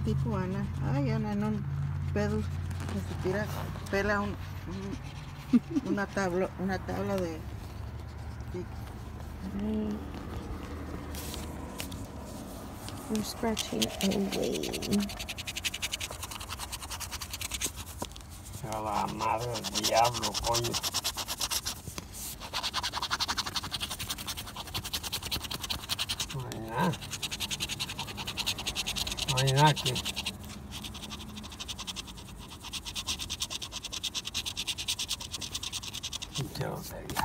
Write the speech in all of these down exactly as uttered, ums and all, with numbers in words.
tipo Ana. Ay, Ana, en un pedo que se tira, pela un, un, una tabla, una tabla de... Mm. I'm scratching away. A la madre del diablo, coño. No hay nada. No hay nada aquí. Qué lotería.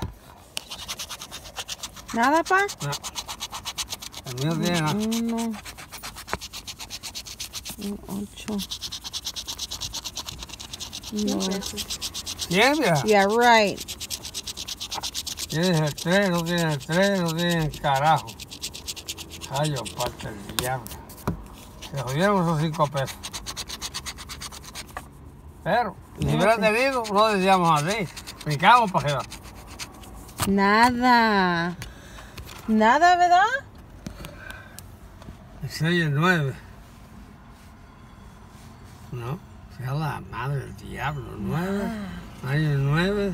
¿Nada, pa? No. El mío tiene nada. Uno. Un ocho. No. ¿Quién, mira? Yeah, right. Tienes el tres, no tienes el tres, no tienes el carajo. Ay, yo parte el diablo. Se jodieron esos cinco pesos. Pero, si hubieran tenido, no decíamos así. Brincamos para arriba. Nada. Nada, ¿verdad? El seis y el nueve. No, sea la madre del diablo. nueve, Ah. año nueve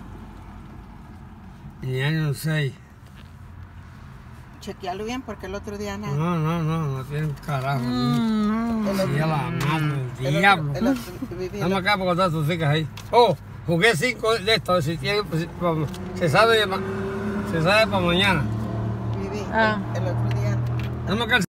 y año seis. Chequealo bien porque el otro día nada. No, no, no, no tiene un carajo. Mm. Sea la madre del El diablo. otro- el otro- viví- Dame acá para contar tus chicas ahí. Oh, jugué cinco de estos. Si tiene, pues, se sabe, se sabe para mañana. viví Ah. el, el otro día. Dame acá.